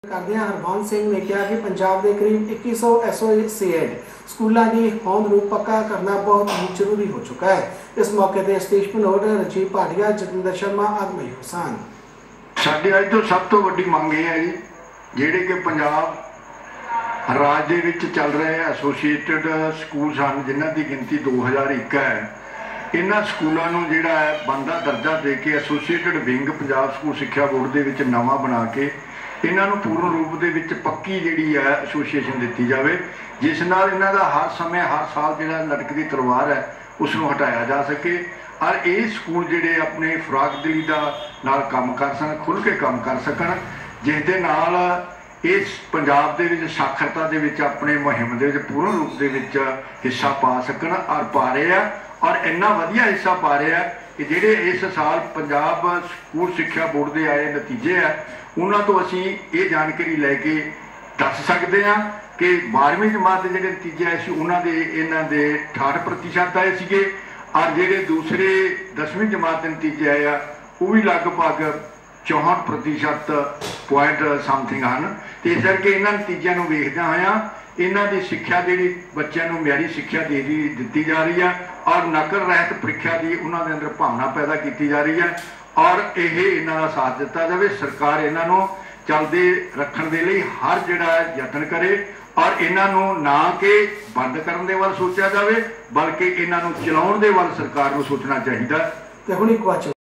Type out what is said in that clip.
ਕਰਦਿਆਂ ਹਰਵੰਸ ਸਿੰਘ ਨੇ ਕਿਹਾ कि पंजाब के करीब 2100 एसोसिएट स्कूलों की होंद को पक्का करना बहुत ही जरूरी हो चुका है। इस मौके पर सतीश भनोट, राजीव भाटिया, जतिंदर शर्मा आदि मौजूद सन। साडी अज तो सब तो वड्डी मंग ये है जी, जिहड़े कि पंजाब राज दे विच चल रहे एसोसीएटेड स्कूल सन, जिन्हां दी गिनती 2001 है। इन्हां स्कूलों नूं जिहड़ा है बनदा दर्जा दे के एसोसीएटेड विंग पंजाब स्कूल सिक्ख्या बोर्ड दे विच नवां बना के इन्हां नूं पूर्ण रूप दे विच पक्की जिहड़ी है एसोसीएशन दित्ती जावे, जिस नाल इन्हां दा हर समय हर साल जिहड़ा लटकदी तलवार है उस नूं हटाया जा सके और ये स्कूल जिहड़े अपने खुराक दिली दा नाल काम कर सकन, खुल के काम कर सकन, जिस दे नाल इस पंजाब दे विच साखरता दे विच अपने मुहिम दे विच पूर्ण रूप दे विच हिस्सा पा सकन और पा रहे हैं। और इन्ना वधिया हिस्सा पा रहे हैं कि जिहड़े इस साल पंजाब स्कूल सिक्ख्या बोर्ड दे आए नतीजे है उन्हां तो असीं ये जानकारी लैके दस सकते हैं कि 12वीं जमात के जिहड़े नतीजे आए सी उन्हां दे इन्हां दे 68% आए सीगे और जिहड़े दूसरे 10वीं जमात के नतीजे आए आ वो भी लगभग 64% पॉइंट समथिंग हैं। तो इस करके इन्हां नतीजों को वेखदे होया इन्हां दी सिक्ख्या जिहड़ी बच्चों को म्यारी सिक्ख्या दी जा रही है और नकल रहित प्रीख्या की उन्हां दे अंदर भावना पैदा की जा रही है और यह इन्हां दा साथ दिता जाए। सरकार इन्हां नूं चलदे रखण दे लई हर जिहड़ा यतन करे और इन्हां नूं ना कि बंद करन दे वल सोचा जाए बल्कि इन्हां नूं चलाउण दे वल सरकार नूं सोचना चाहिए।